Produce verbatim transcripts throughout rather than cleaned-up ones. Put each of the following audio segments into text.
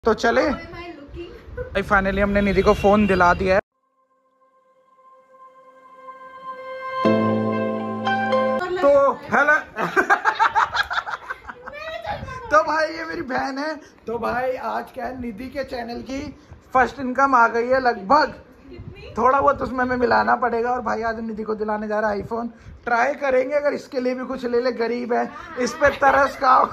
तो चले भाई, फाइनली हमने निधि को फोन दिला दिया है। तो हेलो तो भाई ये मेरी बहन है। तो भाई आज क्या है, निधि के चैनल की फर्स्ट इनकम आ गई है लगभग, थोड़ा बहुत उसमें हमें मिलाना पड़ेगा। और भाई आज निधि को दिलाने जा रहा है आईफोन। ट्राई करेंगे अगर इसके लिए भी कुछ ले ले, गरीब है, इस पे तरस खाओ।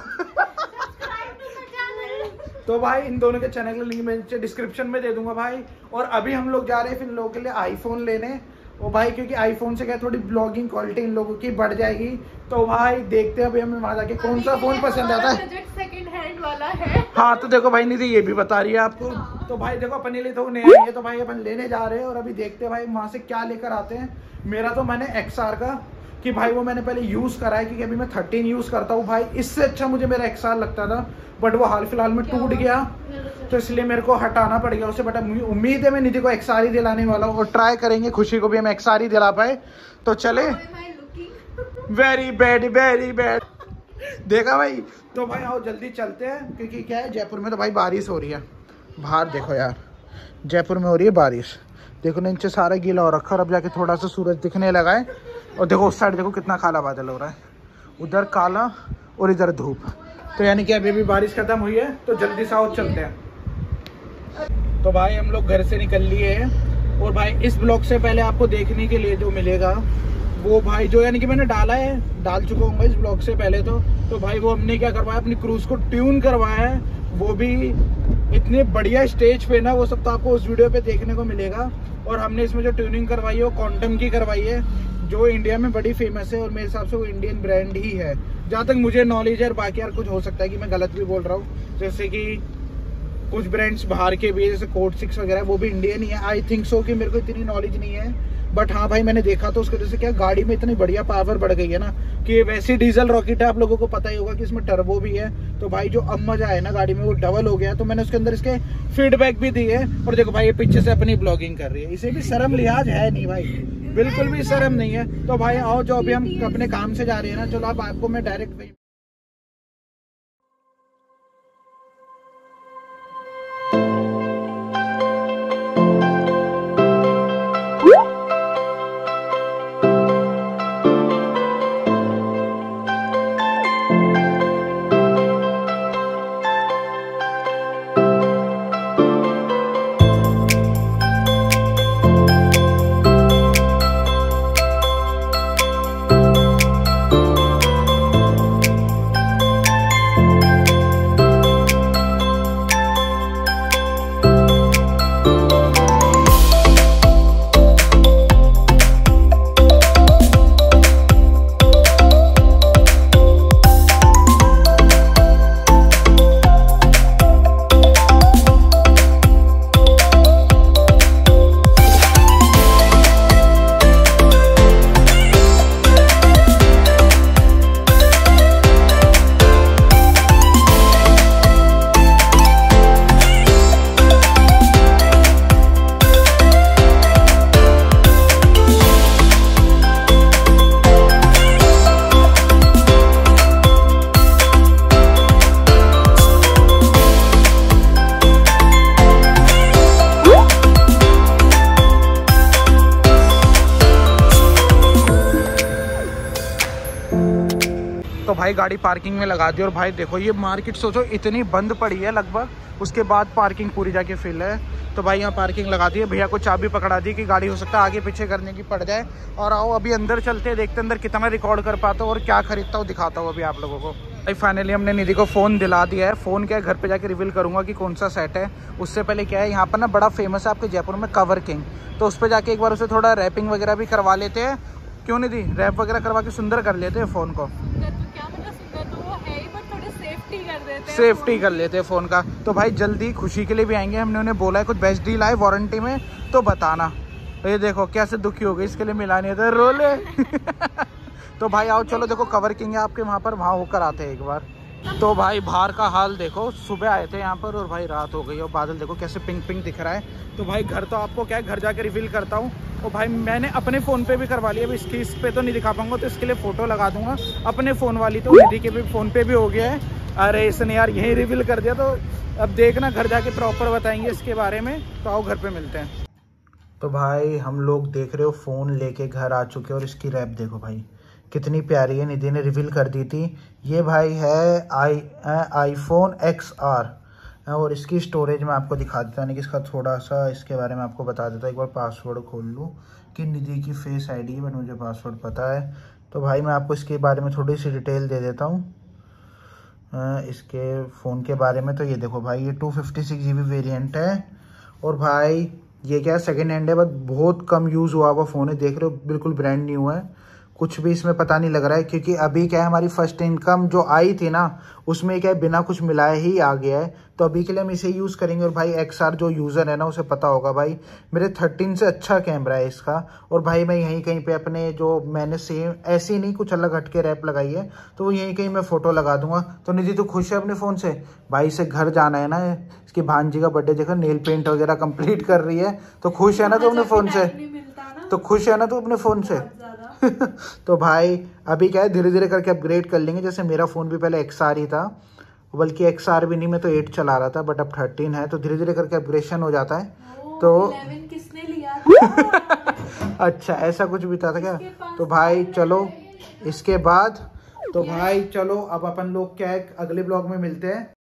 तो भाई इन दोनों के चैनल का लिंक मैं डिस्क्रिप्शन में दे दूंगा भाई। और अभी हम लोग जा रहे हैं फिर इन लोगों के लिए आईफोन लेने। और भाई क्योंकि आईफोन से क्या थोड़ी ब्लॉगिंग क्वालिटी इन लोगों की बढ़ जाएगी। तो भाई देखते हैं अभी हमें वहां जाके कौन सा फोन पसंद आता है। सेकंड हैंड वाला है। हाँ तो देखो भाई निधि ये भी बता रही है आपको। तो भाई देखो अपने लिए तो नया है, तो भाई अपन लेने जा रहे हैं। और अभी देखते हैं भाई वहां से क्या लेकर आते हैं। मेरा तो मैंने एक्स आर का कि भाई वो मैंने पहले यूज करा है, क्योंकि अभी मैं थर्टीन यूज करता हूँ भाई। इससे अच्छा मुझे मेरा एक्स आर लगता था, बट वो हाल फिलहाल में टूट गया, तो इसलिए मेरे को हटाना पड़ गया उसे। बट उम्मीद है मैं निधि को एक्स आर ही दिलाने वाला हूँ, और ट्राई करेंगे खुशी को भी हम एक्स आर ही दिला पाए। तो चले। वेरी बैड वेरी बैड देखा भाई। तो भाई आओ जल्दी चलते हैं, क्योंकि क्या है जयपुर में तो भाई बारिश हो रही है। बाहर देखो यार, जयपुर में हो रही है बारिश। देखो नीचे सारा गीला हो रखा, और अब जाके थोड़ा सा सूरज दिखने लगा है। और देखो उस साइड देखो कितना काला बादल हो रहा है, उधर काला और इधर धूप। तो यानी कि अभी भी बारिश खत्म हुई है, तो जल्दी से आओ चलते हैं। तो भाई हम लोग घर से निकल लिए हैं। और भाई इस ब्लॉग से पहले आपको देखने के लिए जो मिलेगा वो भाई जो यानी कि मैंने डाला है, डाल चुका हूँ इस ब्लॉग से पहले। तो तो भाई वो हमने क्या करवाया, अपनी क्रूज को ट्यून करवाया है, वो भी इतने बढ़िया स्टेज पे ना, वो सब तो आपको उस वीडियो पे देखने को मिलेगा। और हमने इसमें जो ट्यूनिंग करवाई है वो क्वांटम की करवाई है, जो इंडिया में बड़ी फेमस है। और मेरे हिसाब से वो इंडियन ब्रांड ही है, जहाँ तक मुझे नॉलेज है। और बाकी यार कुछ हो सकता है कि मैं गलत भी बोल रहा हूँ, जैसे कि कुछ ब्रांड्स बाहर के भी है, जैसे कोड सिक्स वगैरह, वो भी इंडियन ही है। आई थिंक सो कि मेरे को इतनी नॉलेज नहीं है, बट हाँ भाई मैंने देखा तो उसकी वजह से क्या गाड़ी में इतनी बढ़िया पावर बढ़ गई है ना, कि वैसी डीजल रॉकेट है, आप लोगों को पता ही होगा कि इसमें टर्बो भी है। तो भाई जो अब मजा है ना गाड़ी में वो डबल हो गया। तो मैंने उसके अंदर इसके फीडबैक भी दिए। और देखो भाई ये पीछे से अपनी ब्लॉगिंग कर रही है, इसे भी शर्म लिहाज है नहीं भाई, बिल्कुल भी शर्म नहीं है। तो भाई आओ, जो अभी हम अपने काम से जा रहे हैं ना, चलो अब आपको मैं डायरेक्ट तो भाई गाड़ी पार्किंग में लगा दी। और भाई देखो ये मार्केट सोचो इतनी बंद पड़ी है लगभग, उसके बाद पार्किंग पूरी जाके फिल है। तो भाई यहाँ पार्किंग लगा दी है, भैया को चाबी पकड़ा दी कि गाड़ी हो सकता है आगे पीछे करने की पड़ जाए। और आओ अभी अंदर चलते हैं, देखते अंदर कितना रिकॉर्ड कर पाता हूँ और क्या खरीदता हूँ, दिखाता हूँ अभी आप लोगों को। भाई फाइनली हमने निधि को फ़ोन दिला दिया है। फ़ोन क्या है घर पे जाके रिवील करूँगा कि कौन सा सेट है। उससे पहले क्या है, यहाँ पर ना बड़ा फेमस है आपके जयपुर में कवर किंग, तो उस पर जाके एक बार उसे थोड़ा रैपिंग वगैरह भी करवा लेते हैं। क्यों निधि, रैप वगैरह करवा के सुंदर कर लेते हैं फ़ोन को, सेफ्टी कर लेते हैं फ़ोन का। तो भाई जल्दी खुशी के लिए भी आएंगे, हमने उन्हें बोला है कुछ बेस्ट डील आए वारंटी में तो बताना। तो ये देखो कैसे दुखी हो गई, इसके लिए मिला नहीं था रोले। तो भाई आओ चलो, देखो कवर किंग है आपके वहाँ पर, वहाँ होकर आते हैं एक बार। तो भाई बाहर का हाल देखो, सुबह आए थे यहाँ पर और भाई रात हो गई और बादल देखो कैसे पिंक पिंक दिख रहा है। तो भाई घर तो आपको क्या है, घर जाके रिवील करता हूँ। और भाई मैंने अपने फ़ोन पे भी करवा लिया, अभी इसकी इस पे तो नहीं दिखा पाऊंगा, तो इसके लिए फ़ोटो लगा दूंगा अपने फ़ोन वाली। तो निधि के भी फ़ोन पे भी हो गया है। अरे इसने यार यही रिवील कर दिया, तो अब देखना घर जाके प्रॉपर बताएंगे इसके बारे में। तो आओ घर पे मिलते हैं। तो भाई हम लोग देख रहे हो फ़ोन लेके घर आ चुके हैं और इसकी रैप देखो भाई कितनी प्यारी है, निधि ने रिवील कर दी थी। ये भाई है आई आईफोन एक्स आर और इसकी स्टोरेज में आपको दिखा देता है कि इसका थोड़ा सा इसके बारे में आपको बता देता है। एक बार पासवर्ड खोल लूँ कि निधि की फेस आईडी है, बट मुझे पासवर्ड पता है। तो भाई मैं आपको इसके बारे में थोड़ी सी डिटेल दे देता हूँ इसके फ़ोन के बारे में। तो ये देखो भाई ये two fifty six G B variant है और भाई ये क्या सेकेंड हैंड है, बट बहुत कम यूज़ हुआ हुआ फ़ोन है। देख रहे हो बिल्कुल ब्रांड न्यू है, कुछ भी इसमें पता नहीं लग रहा है, क्योंकि अभी क्या है हमारी फर्स्ट इनकम जो आई थी ना उसमें क्या है बिना कुछ मिलाए ही आ गया है। तो अभी के लिए हम इसे यूज़ करेंगे। और भाई एक्स आर जो यूज़र है ना उसे पता होगा भाई मेरे थर्टीन से अच्छा कैमरा है इसका। और भाई मैं यहीं कहीं पे अपने जो मैंने सेम ऐसी नहीं कुछ अलग हटके रैप लगाई है तो वो यहीं कहीं मैं फ़ोटो लगा दूंगा। तो निधि तो खुश है अपने फ़ोन से, भाई से घर जाना है ना, इसकी भांजी का बर्थडे देखो नेल पेंट वगैरह कंप्लीट कर रही है। तो खुश है ना तो अपने फ़ोन से, तो खुश है ना तो अपने फ़ोन से तो भाई अभी क्या है धीरे धीरे करके अपग्रेड कर लेंगे। जैसे मेरा फ़ोन भी पहले एक्स आर ही था, बल्कि एक्स आर भी नहीं, मैं तो एट चला रहा था, बट अब थर्टीन है। तो धीरे धीरे करके अपग्रेडेशन हो जाता है। तो किसने लिया था? अच्छा ऐसा कुछ भी था, था क्या? तो भाई चलो इसके बाद तो भाई चलो अब अपन लोग क्या है अगले ब्लॉग में मिलते हैं।